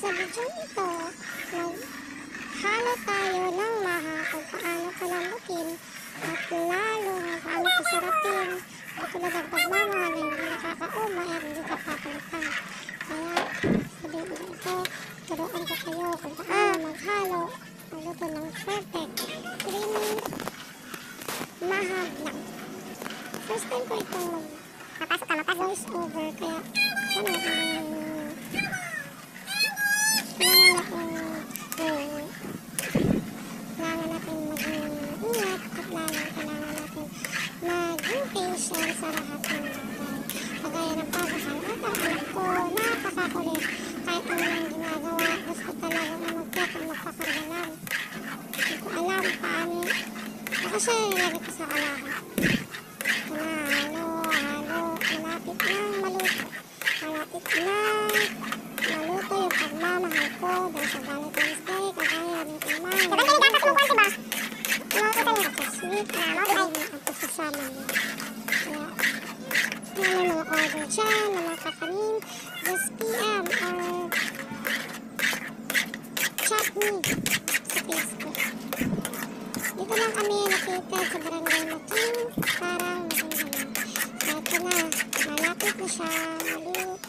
sa video ito, maghalo tayo ng maha kung paano palambutin at lalong paano pasarapin at tulad ng pagmamahal na hindi nakakauma at hindi ka papalitan. Kaya sa video ito, turuan ko kayo kung paano maghalo magluto ng perfect creamy maha vlog. First time ko itong voice over, kaya kailangan natin mag-ingat at lalong kailangan natin maging patient sa lahat ng bagay. Kagaya ng paghahal at ang anak ko, napakakulit. Kahit ano lang ginagawa, gusto talaga na mag-check ang magpakarga lang. Hindi ko alam paano. Ako siya nilagay ko sa kalahat. Halo, malapit nang maluto. Malapit nang maluto yung pagmamahal ko dahil sa Valentine's Day, kagaya ng imang. Dapat niligaan kasi mukhaan, diba? Maluto niya ako sweet na ay ang pagsasama niya. Kaya, may mga order dyan, mga kakanin, just PM or chat me sa Facebook. Dito lang kami nakita sa Barangay Making, parang maganda lang. Ito na, malapit na siya, maluto.